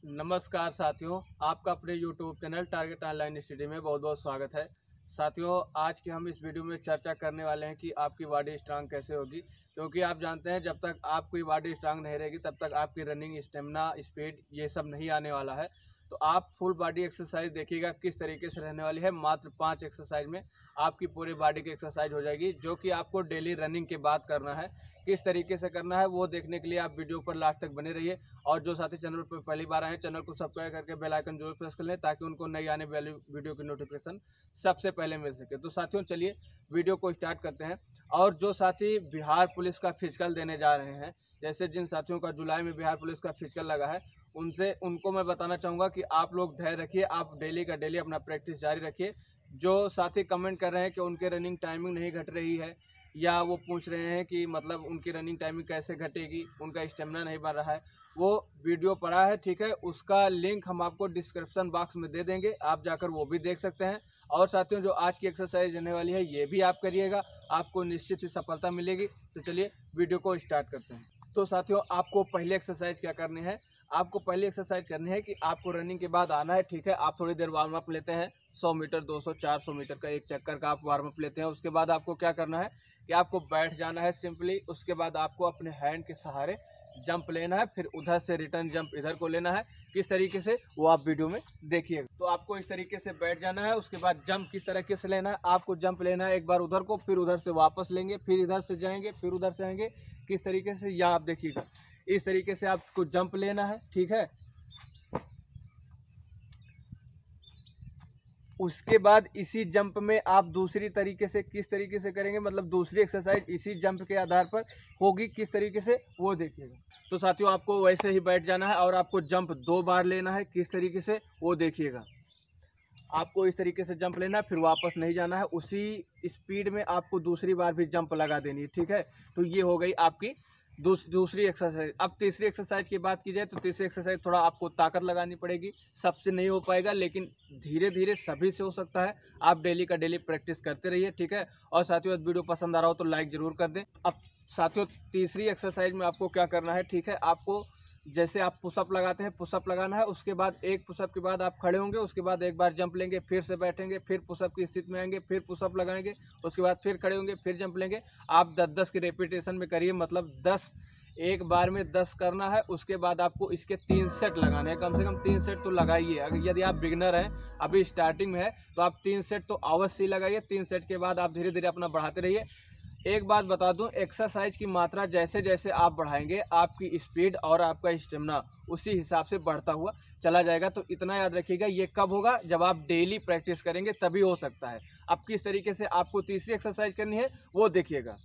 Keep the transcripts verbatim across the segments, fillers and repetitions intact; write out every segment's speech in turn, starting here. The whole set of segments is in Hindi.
नमस्कार साथियों, आपका अपने YouTube channel target online study में बहुत बहुत स्वागत है। साथियों, आज की हम इस वीडियो में चर्चा करने वाले हैं कि आपकी बॉडी स्ट्रांग कैसे होगी, क्योंकि आप जानते हैं जब तक आपकी बॉडी स्ट्रांग नहीं रहेगी तब तक आपकी रनिंग, स्टेमिना, स्पीड ये सब नहीं आने वाला है। तो आप फुल बॉडी एक्सरसाइज देखिएगा किस तरीके से रहने वाली है। मात्र पाँच एक्सरसाइज में आपकी पूरी बॉडी की एक्सरसाइज हो जाएगी, जो कि आपको डेली रनिंग के बाद करना है। किस तरीके से करना है वो देखने के लिए आप वीडियो पर लास्ट तक बने रहिए। और जो साथी चैनल पर पहली बार आए हैं, चैनल को सब्सक्राइब करके बेल आइकन जरूर प्रेस कर लें, ताकि उनको नई आने वाली वीडियो की नोटिफिकेशन सबसे पहले मिल सके। तो साथियों, चलिए वीडियो को स्टार्ट करते हैं। और जो साथी बिहार पुलिस का फिजिकल देने जा रहे हैं, जैसे जिन साथियों का जुलाई में बिहार पुलिस का फिजिकल लगा है, उनसे उनको मैं बताना चाहूँगा कि आप लोग धैर्य रखिए, आप डेली का डेली अपना प्रैक्टिस जारी रखिए। जो साथी कमेंट कर रहे हैं कि उनके रनिंग टाइमिंग नहीं घट रही है, या वो पूछ रहे हैं कि मतलब उनकी रनिंग टाइमिंग कैसे घटेगी, उनका स्टेमिना नहीं बढ़ रहा है, वो वीडियो पड़ा है, ठीक है। उसका लिंक हम आपको डिस्क्रिप्शन बॉक्स में दे देंगे, आप जाकर वो भी देख सकते हैं। और साथियों, जो आज की एक्सरसाइज रहने वाली है ये भी आप करिएगा, आपको निश्चित ही सफलता मिलेगी। तो चलिए वीडियो को स्टार्ट करते हैं। तो साथियों, आपको पहली एक्सरसाइज क्या करनी है, आपको पहली एक्सरसाइज करनी है कि आपको रनिंग के बाद आना है, ठीक है। आप थोड़ी देर वार्म अप लेते हैं, सौ मीटर, दो सौ, चार सौ मीटर का एक चक्कर का आप वार्म अप लेते हैं। उसके बाद आपको क्या करना है कि आपको बैठ जाना है सिंपली। उसके बाद आपको अपने हैंड के सहारे जंप लेना है, फिर उधर से रिटर्न जंप इधर को लेना है। किस तरीके से वो आप वीडियो में देखिएगा। तो आपको इस तरीके से बैठ जाना है। उसके बाद जंप किस तरीके से लेना है, आपको जंप लेना है एक बार उधर को, फिर उधर से वापस लेंगे, फिर इधर से जाएंगे, फिर उधर से आएंगे। किस तरीके से, यहाँ आप देखिएगा, इस तरीके से आपको जंप लेना है, ठीक है। उसके बाद इसी जंप में आप दूसरी तरीके से किस तरीके से करेंगे, मतलब दूसरी एक्सरसाइज इसी जंप के आधार पर होगी, किस तरीके से वो देखिएगा। तो साथियों, आपको वैसे ही बैठ जाना है और आपको जंप दो बार लेना है, किस तरीके से वो देखिएगा। आपको इस तरीके से जंप लेना है, फिर वापस नहीं जाना है, उसी स्पीड में आपको दूसरी बार भी जंप लगा देनी है, ठीक है। तो ये हो गई आपकी दूस, दूसरी एक्सरसाइज। अब तीसरी एक्सरसाइज की बात की जाए तो तीसरी एक्सरसाइज थोड़ा आपको ताकत लगानी पड़ेगी, सबसे नहीं हो पाएगा, लेकिन धीरे धीरे सभी से हो सकता है। आप डेली का डेली प्रैक्टिस करते रहिए, ठीक है। और साथियों, वीडियो पसंद आ रहा हो तो लाइक ज़रूर कर दें। अब साथियों, तीसरी एक्सरसाइज में आपको क्या करना है, ठीक है। आपको जैसे आप पुशअप लगाते हैं, पुशअप लगाना है। उसके बाद एक पुशअप के बाद आप खड़े होंगे, उसके बाद एक बार जंप लेंगे, फिर से बैठेंगे, फिर पुशअप की स्थिति में आएंगे, फिर पुशअप लगाएंगे, उसके बाद फिर खड़े होंगे, फिर जंप लेंगे। आप दस दस की रेपिटेशन में करिए, मतलब दस एक बार में दस करना है। उसके बाद आपको इसके तीन सेट लगाने हैं, कम से कम तीन सेट तो लगाइए। अगर यदि आप बिगनर हैं, अभी स्टार्टिंग में है, तो आप तीन सेट तो अवश्य लगाइए। तीन सेट के बाद आप धीरे धीरे अपना बढ़ाते रहिए। एक बात बता दूं, एक्सरसाइज की मात्रा जैसे जैसे आप बढ़ाएंगे, आपकी स्पीड और आपका स्टेमिना उसी हिसाब से बढ़ता हुआ चला जाएगा। तो इतना याद रखिएगा, ये कब होगा, जब आप डेली प्रैक्टिस करेंगे तभी हो सकता है। अब किस तरीके से आपको तीसरी एक्सरसाइज करनी है वो देखिएगा।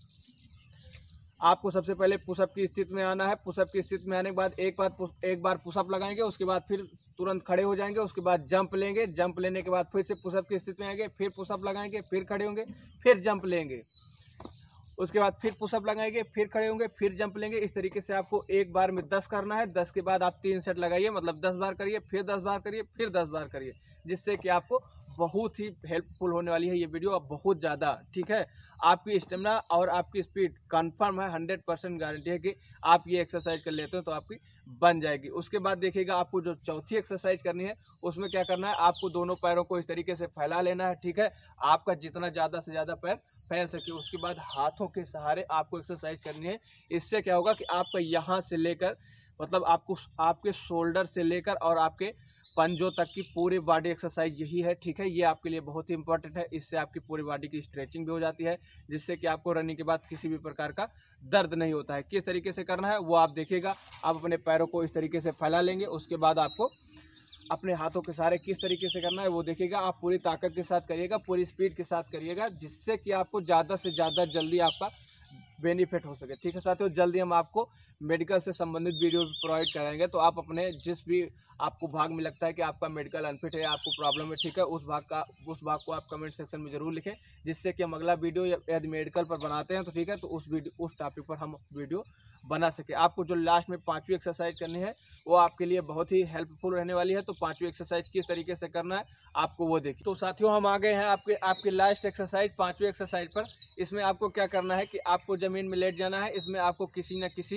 आपको सबसे पहले पुशअप की स्थिति में आना है। पुशअप की स्थिति में आने के बाद एक बार एक बार पुशअप लगाएंगे, उसके बाद फिर तुरंत खड़े हो जाएंगे। उसके बाद जंप लेंगे, जंप लेने के बाद फिर से पुशअप की स्थिति में आएंगे, फिर पुशअप लगाएंगे, फिर खड़े होंगे, फिर जंप लेंगे। उसके बाद फिर पुशअप लगाएंगे, फिर खड़े होंगे, फिर जंप लेंगे। इस तरीके से आपको एक बार में दस करना है। दस के बाद आप तीन सेट लगाइए, मतलब दस बार करिए, फिर दस बार करिए, फिर दस बार करिए, जिससे कि आपको बहुत ही हेल्पफुल होने वाली है ये वीडियो, अब बहुत ज़्यादा, ठीक है। आपकी स्टेमिना और आपकी स्पीड कंफर्म है, हंड्रेड परसेंट गारंटी है कि आप ये एक्सरसाइज कर लेते हो तो आपकी बन जाएगी। उसके बाद देखिएगा, आपको जो चौथी एक्सरसाइज करनी है उसमें क्या करना है, आपको दोनों पैरों को इस तरीके से फैला लेना है, ठीक है। आपका जितना ज़्यादा से ज़्यादा पैर फैल सके। उसके बाद हाथों के सहारे आपको एक्सरसाइज करनी है। इससे क्या होगा कि आपका यहाँ से लेकर, मतलब आपको आपके शोल्डर से लेकर और आपके पंजों तक की पूरी बॉडी एक्सरसाइज यही है, ठीक है। ये आपके लिए बहुत ही इंपॉर्टेंट है। इससे आपकी पूरी बॉडी की स्ट्रेचिंग भी हो जाती है, जिससे कि आपको रनिंग के बाद किसी भी प्रकार का दर्द नहीं होता है। किस तरीके से करना है वो आप देखिएगा। आप अपने पैरों को इस तरीके से फैला लेंगे। उसके बाद आपको अपने हाथों के सहारे किस तरीके से करना है वो देखिएगा। आप पूरी ताकत के साथ करिएगा, पूरी स्पीड के साथ करिएगा, जिससे कि आपको ज़्यादा से ज़्यादा जल्दी आपका बेनिफिट हो सके, ठीक है साथियों। जल्दी हम आपको मेडिकल से संबंधित वीडियो भी प्रोवाइड कराएंगे। तो आप अपने जिस भी आपको भाग में लगता है कि आपका मेडिकल अनफिट है, आपको प्रॉब्लम है, ठीक है, उस भाग का उस भाग को आप कमेंट सेक्शन में ज़रूर लिखें, जिससे कि हम अगला वीडियो यदि मेडिकल पर बनाते हैं तो ठीक है, तो उस वीडियो उस टॉपिक पर हम वीडियो बना सके। आपको जो लास्ट में पाँचवीं एक्सरसाइज करनी है वो आपके लिए बहुत ही हेल्पफुल रहने वाली है। तो पाँचवीं एक्सरसाइज किस तरीके से करना है आपको वो देखिए। तो साथियों, हम आ गए हैं आपके आपके लास्ट एक्सरसाइज, पाँचवीं एक्सरसाइज पर। इसमें आपको क्या करना है कि आपको ज़मीन में लेट जाना है। इसमें आपको किसी न किसी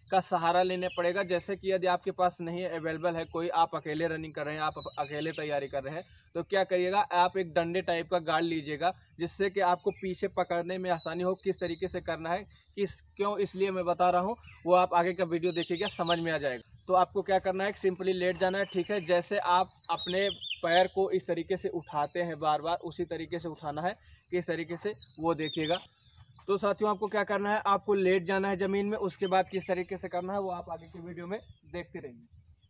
का सहारा लेने पड़ेगा। जैसे कि यदि आपके पास नहीं अवेलेबल है कोई, आप अकेले रनिंग कर रहे हैं, आप अकेले तैयारी कर रहे हैं, तो क्या करिएगा, आप एक डंडे टाइप का गार्ड लीजिएगा, जिससे कि आपको पीछे पकड़ने में आसानी हो। किस तरीके से करना है, किस क्यों इसलिए मैं बता रहा हूँ, वो आप आगे का वीडियो देखिएगा, समझ में आ जाएगा। तो आपको क्या करना है, सिंपली लेट जाना है, ठीक है। जैसे आप अपने पैर को इस तरीके से उठाते हैं बार बार, उसी तरीके से उठाना है। किस तरीके से वो देखिएगा। तो साथियों आपको क्या करना है, आपको लेट जाना है ज़मीन में। उसके बाद किस तरीके से करना है वो आप आगे की वीडियो में देखते रहिए।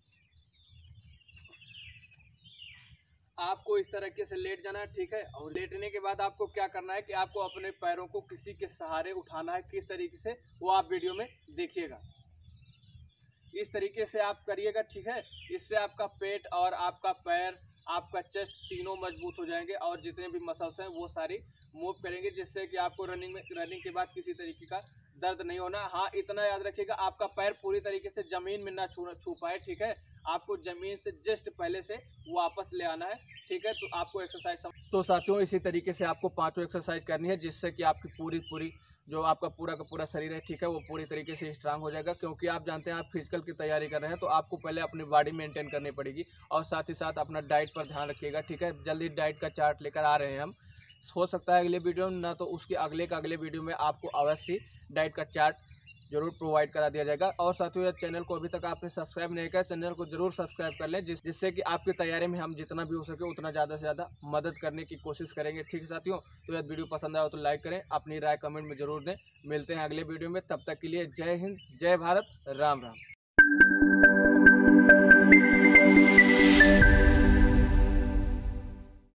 आपको इस तरीके से लेट जाना है, ठीक है। और लेटने के बाद आपको क्या करना है कि आपको अपने पैरों को किसी के सहारे उठाना है। किस तरीके से वो आप वीडियो में देखिएगा। इस तरीके से आप करिएगा, ठीक है। इससे आपका पेट और आपका पैर, आपका चेस्ट तीनों मजबूत हो जाएंगे और जितने भी मसल्स हैं वो सारी मूव करेंगे, जिससे कि आपको रनिंग में रनिंग के बाद किसी तरीके का दर्द नहीं होना। हाँ, इतना याद रखिएगा, आपका पैर पूरी तरीके से ज़मीन में ना छू छू पाए, ठीक है। आपको ज़मीन से जस्ट पहले से वापस ले आना है, ठीक है। तो आपको एक्सरसाइज, तो साथियों इसी तरीके से आपको पाँचों एक्सरसाइज करनी है, जिससे कि आपकी पूरी पूरी जो आपका पूरा का पूरा शरीर है, ठीक है, वो पूरी तरीके से स्ट्रांग हो जाएगा। क्योंकि आप जानते हैं आप फिजिकल की तैयारी कर रहे हैं, तो आपको पहले अपनी बॉडी मेंटेन करनी पड़ेगी और साथ ही साथ अपना डाइट पर ध्यान रखिएगा, ठीक है। जल्दी डाइट का चार्ट लेकर आ रहे हैं हम, हो सकता है अगले वीडियो में, ना तो उसके अगले का अगले वीडियो में आपको अवश्य डाइट का चार्ट जरूर प्रोवाइड करा दिया जाएगा। और साथियों चैनल को अभी तक आपने सब्सक्राइब नहीं किया, चैनल को जरूर सब्सक्राइब कर लें, जिस जिससे कि आपकी तैयारी में हम जितना भी हो सके उतना ज़्यादा से ज़्यादा मदद करने की कोशिश करेंगे, ठीक है साथियों। तो यदि वीडियो पसंद आया तो लाइक करें, अपनी राय कमेंट में जरूर दें। मिलते हैं अगले वीडियो में, तब तक के लिए जय हिंद, जय भारत, राम राम।